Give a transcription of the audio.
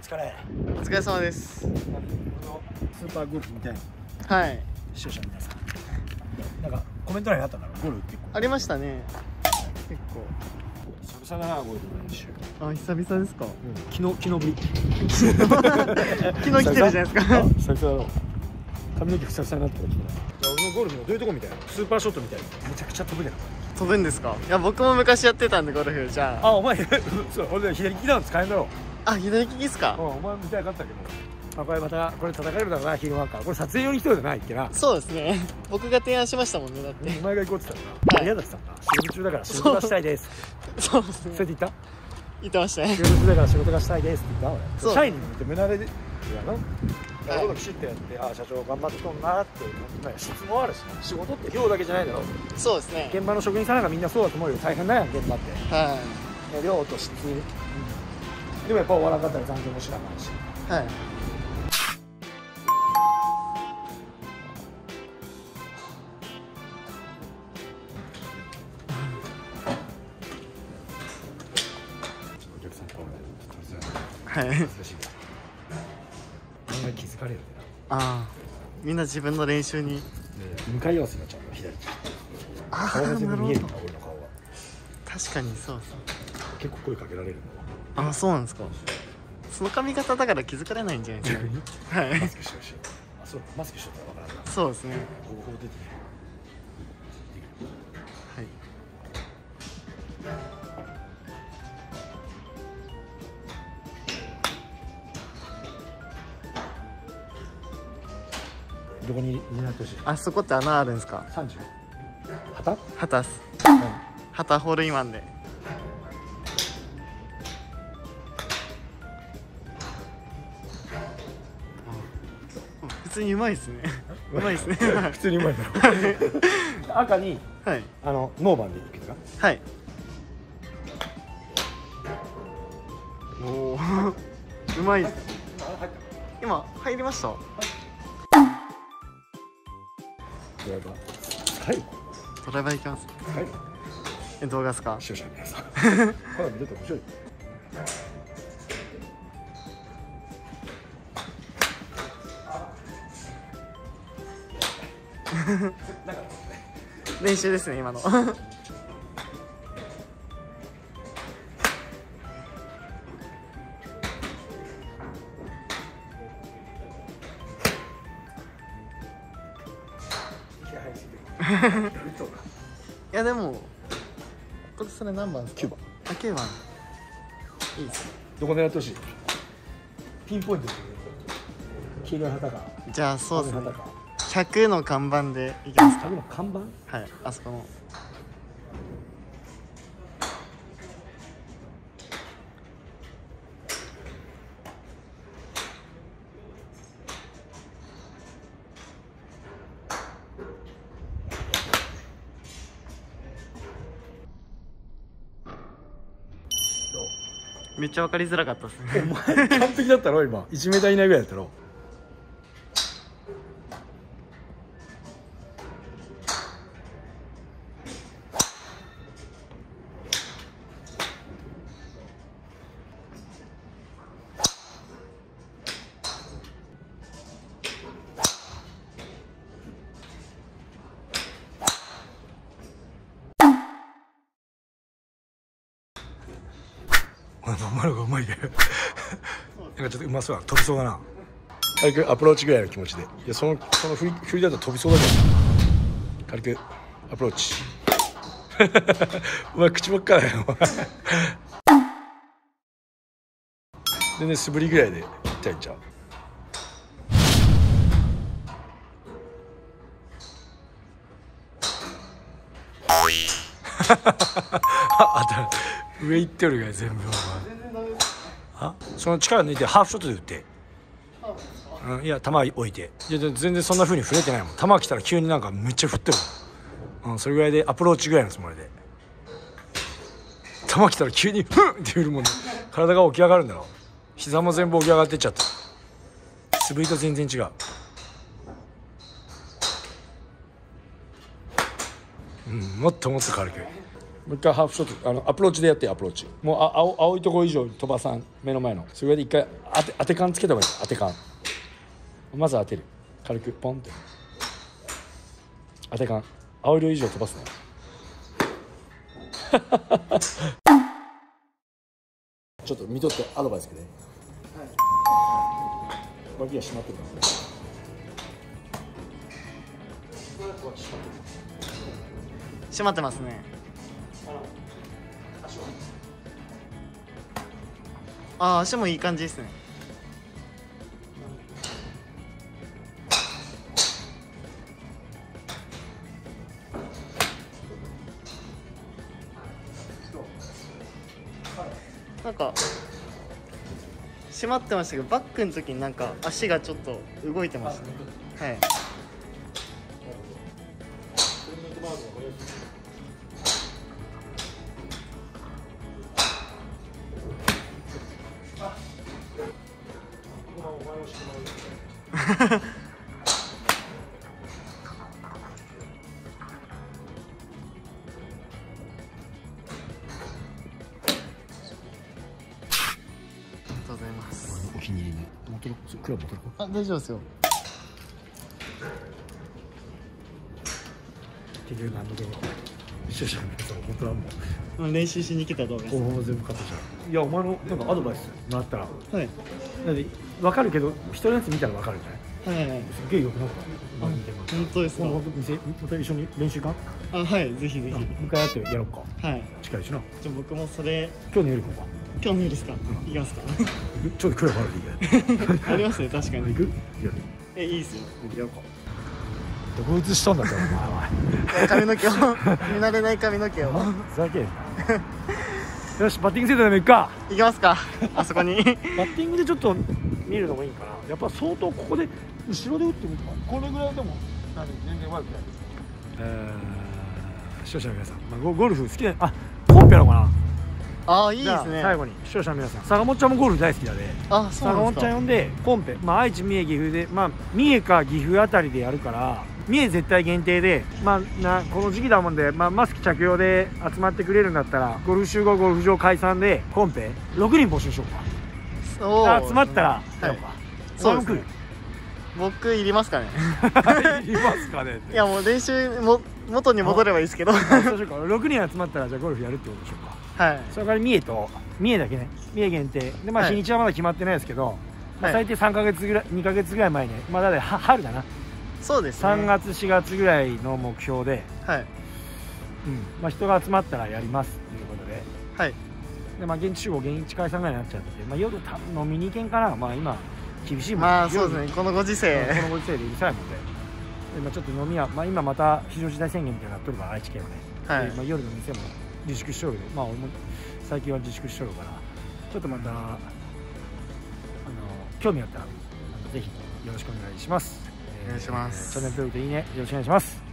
疲れ。 お疲れ様です。 スーパーゴルフみたいな。 はい。 視聴者の皆さん。なんかコメント欄にあったんだろう。ゴルフ結構。 ありましたね。結構。 久々だなゴルフの練習。 あ、久々ですか。 昨日ぶり。 昨日来てるじゃないですか。 久々だろ。髪の毛ふさふさになってる。俺のゴルフのどういうとこみたいな。スーパーショットみたいな。めちゃくちゃ飛ぶね。 飛ぶんですか。いや、僕も昔やってたんでゴルフ。じゃあ。 あ、お前そう俺左利きなの使えんだろ。 あ、左利きですか。 お前みたいかったけど。まあこれまたこれ叩かれるだろうな、ヒールワーカー。これ撮影用に来たんじゃないっけな。 そうですね。僕が提案しましたもんね。だってお前が行こうって言ったらな。嫌だって言ったんだ。仕事中だから仕事がしたいです。 そうですね。 それで言った？ 言ってましたね。 仕事中だから仕事がしたいですって言った俺。 そう社員に向いて胸でやの。やることきちっとやって、あ、社長頑張ってとんなって質もあるし、仕事って量だけじゃないだろ。 そうですね。 現場の職人さんなんかみんなそうだと思うよ。大変だよ現場って。 は量と質。でもやっぱ終わらなかったら残業もしなかったし。 い。はい。 お客さんとはい。 難しい。みんな気づかれるんだよ。 ああ。みんな自分の練習に。 向かい合わせがちゃんと左利き。 ああ、 顔が全なるほど。 部見えるんだ俺の顔は。 確かにそうそう。 結構声かけられるの。 あ、そうなんですか。その髪型だから気づかれないんじゃないですか。 逆にはい。 マスクしてほしい。あ、そうマスクしとったらわからんな。 そうですね。 方法出てはい。 どこに狙ってほしい？ あそこって穴あるんですか。 30。旗？ 旗っす。旗ホールインワンで。普通にうまいですね。うまいですね。 普通にうまいだろ。赤にはい。 ノーバンでいくけどな。 はい。おお。うまいです。今入りました。 ドライバー。はい。 ドライバー行きます。 はい。 動画ですか。 視聴者の皆さん。ほら見てて面白い。 練習ですね今の。いやでもこれそれ何番ですか。 9番。 あ、9番いいですね。 どこ狙ってほしい？ピンポイントで黄色い旗か。 じゃあそうですね。 旗か。 100の看板でいきますか。 100の看板？ はい、あそこの。めっちゃ分かりづらかったですね。 お前完璧だったろ今。1メーター以内ぐらいだったろ。お前のがうまいね。なんかちょっとうまそうだ。飛びそうだな。軽くアプローチぐらいの気持ちで。いやその振りだと飛びそうだけど。軽くアプローチ。お前口ばっかだよ。全然素振りぐらいでいったらいいんちゃう。あ、上行ってるが全部お前。あ、その力抜いてハーフショットで打って。うん、いや球置いて。いや全然そんな風に振れてないもん。球来たら急になんかめっちゃ振ってるもん。うん、それぐらいでアプローチぐらいのつもりで。球来たら急にフンって振るもんね。体が起き上がるんだろ。膝も全部起き上がってっちゃった。素振りと全然違う。うん、もっともっと軽く。 もう一回ハーフショットアプローチでやってアプローチもう青いとこ以上飛ばさん目の前のそれで一回当て感つけた方がいい当て感まず当てる軽くポンって当て感青色以上飛ばすねちょっと見とってアドバイスくれ、はい、脇が閉まってるから閉まってますね。ああ、足もいい感じですね。なんか閉まってましたけど、バックの時になんか足がちょっと動いてましたね。はい。 お気に入りね。クラブ持ってるか。 あ、大丈夫ですよ。 結局何度でも視聴者の皆さん本当はもう練習しに来た動画です。 全部カットした。いやお前のなんかアドバイスもらったら、 はい。 だって分かるけど人のやつ見たら分かるじゃない。 はいはい。 すっげえ良くなった。 本当ですか。 また一緒に練習か。 あ、はい、ぜひぜひ。 もう一回やってやろうか。 はい。 近いしな。 じゃ僕もそれ。 今日の夜行こうか。 今日の夜ですか。行きますか。 ちょっとクラブあるでいいか。 ありますね、確かに。 行く？ いいですよ。 やろうか。どこ映しとんだってお前は。 髪の毛を見慣れない髪の毛を。 ふざけんな。よしバッティングセットでも行くか。 行きますか。あそこに。 バッティングでちょっと見るのもいいかな。やっぱ相当ここで後ろで打ってみるか。これぐらいでも全然悪くない。視聴者の皆さん、ゴルフ好きなコンペなのかな。 ああ、いいですね。 最後に視聴者の皆さん、坂本ちゃんもゴルフ大好きだで、 あ、そうなんですか。 坂本ちゃん呼んでコンペ、愛知、三重、岐阜で、三重か岐阜あたりでやるから、三重絶対限定で、この時期だもんで、マスク着用で集まってくれるんだったら、ゴルフ集合ゴルフ場解散でコンペ6人募集しようか。集まったらやろうか。 そうですね。僕いりますかね。 いりますかね。 いやもう練習も元に戻ればいいですけど。 そうしようか。6人集まったらじゃあゴルフやるってことでしょうか。はい、それから三重だけね、三重限定で、日にちはまだ決まってないですけど、最低3ヶ月ぐらい2ヶ月ぐらい前に、だって春だな。 そうですね。 3月4月ぐらいの目標で、 はい、 人が集まったらやりますっていうことで、 はい、 で現地集合現地解散ぐらいになっちゃって、夜多分飲みに行けんかな。今厳しいもん。 そうですね。このご時世でうるさいもんで、ちょっと飲みは今また非常事態宣言みたいになっとるから愛知県はね、夜の店も自粛しとるで、俺も最近は自粛しとるから、ちょっとまた興味あったらぜひよろしくお願いします。 お願いします。 チャンネル登録といいねよろしくお願いします。